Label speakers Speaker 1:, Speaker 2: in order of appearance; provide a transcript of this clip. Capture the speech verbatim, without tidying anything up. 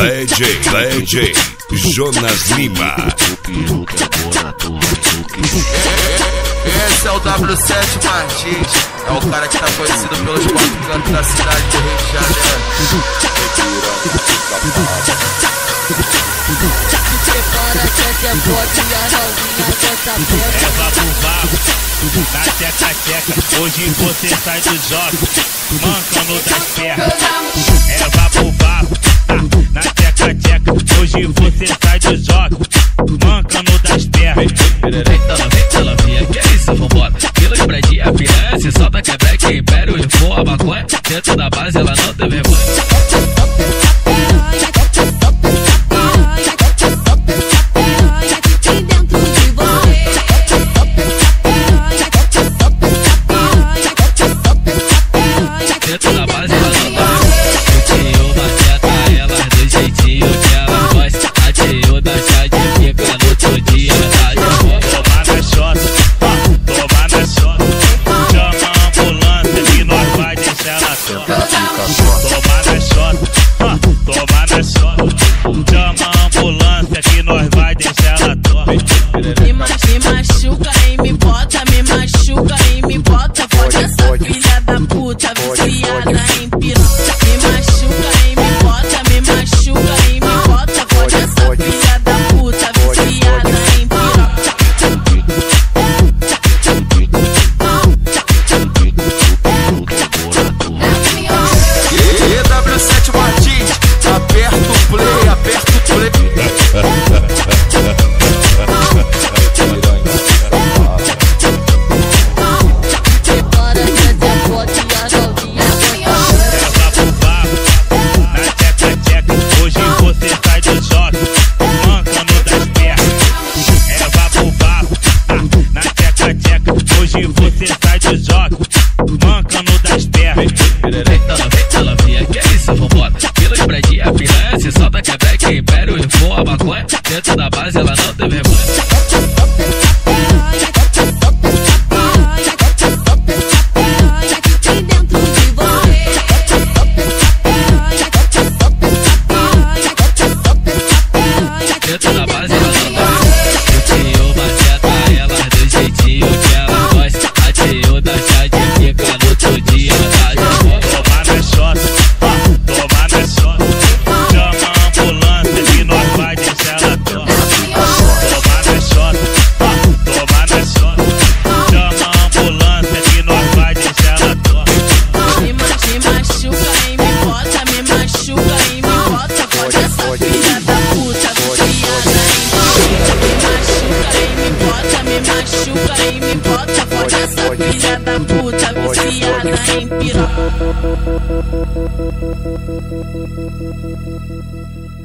Speaker 1: D J, D J Jonas Lima.
Speaker 2: Esse é o W sete Martins, é o cara que tá conhecido pelos quatro cantos da cidade do Rio de Janeiro.
Speaker 3: Leva pro vago, na teca-teca, hoje você sai do jogo, mancando das pernas. Leva pro vago, na teca-teca, hoje você sai do jogo, mancando das pernas.
Speaker 4: Eita, eita, novinha, que é isso, vambora. Quilo de bradinha, piranha, se solta quebreca, império e voa maconha. Dentro da base ela não tem vergonha.
Speaker 5: Me machuca e me bota, me machuca e me bota. Foda essa filha da puta, viciada em piroca. Me machuca e me bota, me machuca e me bota. Foda essa filha da puta, viciada em piroca.
Speaker 2: E W sete Martins, aperta o play, aperta o play.
Speaker 3: Hoje você sai do jogo, mancando das pernas.
Speaker 4: Eita, novinha, que é isso, vambora. Quilo de bradinha, piranha, se solta quebreca, império e voa maconha. Dentro da base ela não tem vergonha. Dentro da base ela não tem vergonha. Eu uma seta, ela do jeitinho que ela gosta. Ateou da chá de pica no outro dia, tá de volta.
Speaker 3: Toma na chota, toma na chota. Chama a ambulância que nós vai deixar ela torta. Toma na chota, toma na chota. Chama a ambulância que nós vai deixar ela torta.
Speaker 5: Me machuca e me bota, me machuca e me bota. Foda essa filha da puta, viciada em piroca. Me machuca e me bota, me machuca e me bota. Foda essa filha da puta, viciada em piroca.